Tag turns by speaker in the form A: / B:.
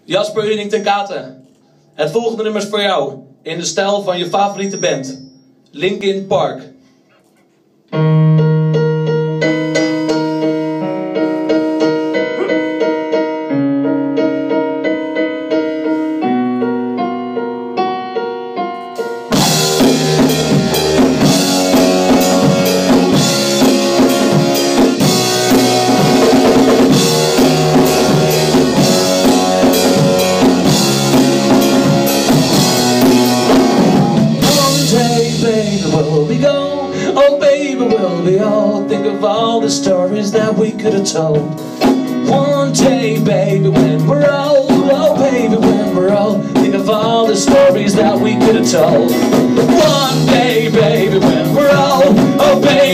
A: Jasper Uning ten Katen. Het volgende nummer is voor jou. In de stijl van je favoriete band. Linkin Park.
B: We all think of all the stories that we could have told. One day, baby, when we're old, oh baby, when we're old, think of all the stories that we could have told. One day, baby, when we're old, oh baby.